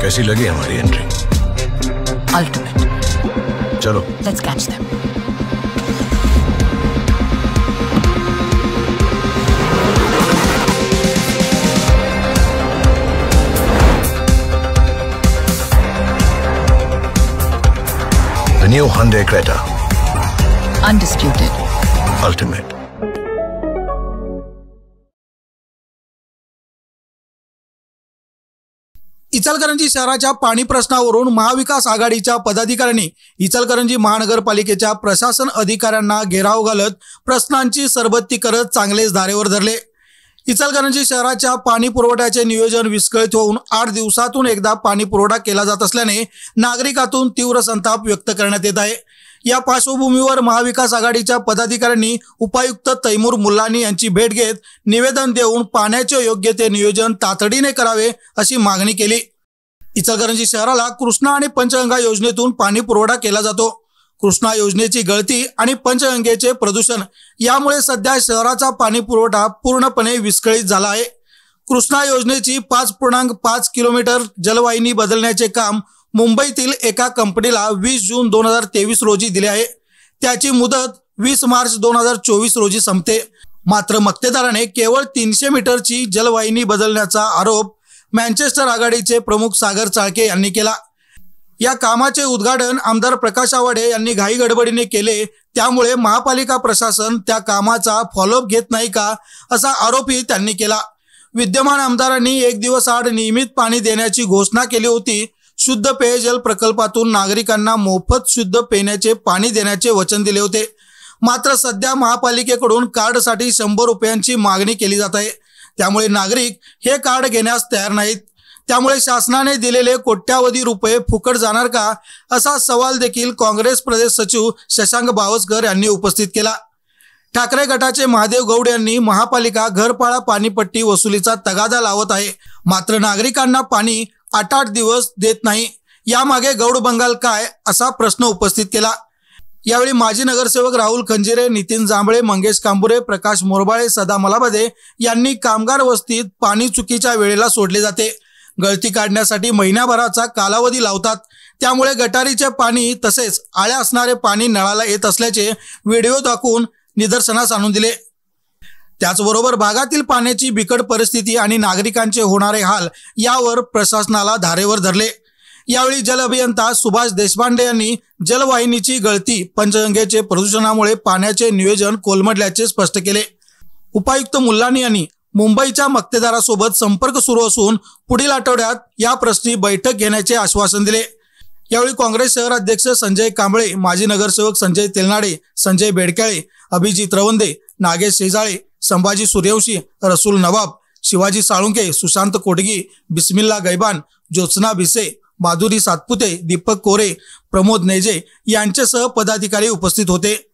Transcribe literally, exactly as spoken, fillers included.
कैसी लगी हमारी एंट्री? अल्टीमेट। चलो let's catch them. The new Hyundai Creta. Undisputed. Ultimate. Ichalkaranji शहराच्या पाणी प्रश्नावरून महाविकास आघाडीच्या पदाधिकाऱ्यांनी इचलकरंजी महानगरपालिकेच्या प्रशासन अधिकाऱ्यांना घेराव घालत प्रश्नांची सरबत्ती करत चांगलेच धारेवर धरले। इचलकरंजी शहराच्या पाणी पुरवठ्याचे नियोजन विस्कळीत होऊन आठ दिवसातून एकदा पाणी पुरवठा केला जात असल्याने नागरिकातून तीव्र संताप व्यक्त करण्यात येत आहे। या पार्श्वभूमीवर महाविकास आघाडीच्या पदाधिकाऱ्यांनी उपायुक्त तैमूर मुल्लानी यांची भेट घेत निवेदन देऊन पाण्याचे योग्य ते नियोजन तातडीने करावे अशी मागणी केली। इचलकरंजी शहराला कृष्णा आणि पंचगंगा योजनेतून पाणी पुरवठा केला जातो। कृष्णा योजनेची गळती आणि पंचगंगेचे प्रदूषण यामुळे सध्या शहराचा पाणी पुरवठा पूर्णपणे विस्कळीत झाला आहे। कृष्णा योजनेची पाच पूर्णांक पाच किलोमीटर जलवाहिनी बदलण्याचे काम मुंबईतील एका कंपनीला वीस जून दोन हजार तेवीस रोजी दिले आहे। त्याची मुदत वीस मार्च दोन हजार चोवीस रोजी संपते। मात्र मक्तेदाराने केवळ तीनशे मीटरची जलवाहिनी बदलण्याचा आरोप मँचेस्टर आघाडीचे प्रमुख सागर चाळके यांनी केला। या कामाचे उद्घाटन आमदार प्रकाश आवाडे यांनी घाई गडबडीने केले, त्यामुळे महापालिका प्रशासन त्या कामाचा फॉलोअप घेत नाही का असा आरोपही त्यांनी केला। विद्यमान आमदारांनी एक दिवस आड नियमित पाणी देण्याची घोषणा केली होती। शुद्ध पेयजल प्रकल्पातून नागरिकांना मोफत शुद्ध पिण्याचे पाणी देण्याचे वचन दिले होते। मात्र सध्या महापालिकेकडून कार्डसाठी शंभर रुपयांची मागणी केली जात आहे, त्यामुळे नागरिक हे कार्ड घेण्यास तयार नाहीत। त्यामुळे शासनाने दिलेले कोट्यावधी रुपये फुकट जाणार का असा सवाल देखील काँग्रेस प्रदेश सचिव शशांक बावस्कर यांनी उपस्थित केला। ठाकरे गटाचे महादेव गौड यांनी महापालिका घरपाळा पाणीपट्टी वसुलीचा तगादा लावत आहे, मात्र नागरिकांना पाणी आठ आठ दिवस देत नाही। यामागे गौड बंगाल काय असा प्रश्न उपस्थित केला। यावेळी माजी नगरसेवक राहुल खंजिरे, नितीन जांभळे, मंगेश कांबुरे, प्रकाश मोरबाळे, सदा मलाबदे यांनी कामगार वस्तीत पाणी चुकीच्या वेळेला सोडले जाते, गळती काढण्यासाठी महिन्याभराचा कालावधी लावतात, त्यामुळे गटारीचे पाणी तसेच आळ्या असणारे पाणी नळाला येत असल्याचे व्हिडिओ दाखवून निदर्शनास आणून दिले। त्याचबरोबर भागातील पाण्याची बिकट परिस्थिती आणि नागरिकांचे होणारे हाल यावर प्रशासनाला धारेवर धरले। यावेळी जल अभियंता सुभाष देशपांडे यांनी जलवाहिनीची गळती, पंचगंगेचे प्रदूषणामुळे पाण्याचे नियोजन कोलमडल्याचे स्पष्ट केले। उपायुक्त मुल्लानी यांनी मुंबईच्या मक्तेदारासोबत संपर्क सुरू असून पुढील आठवड्यात या प्रश्नी बैठक घेण्याचे आश्वासन दिले। यावेळी काँग्रेस शहर अध्यक्ष संजय कांबळे, माजी नगरसेवक संजय तेलनाडे, संजय बेडकाळे, अभिजित रवंदे, नागेश शेजाळे, संभाजी सूर्यवंशी, रसूल नवाब, शिवाजी साळुंके, सुशांत कोटगी, बिस्मिल्ला गैबान, ज्योत्सना भिसे, माधुरी सातपुते, दीपक कोरे, प्रमोद नेजे यांच्यासह पदाधिकारी उपस्थित होते।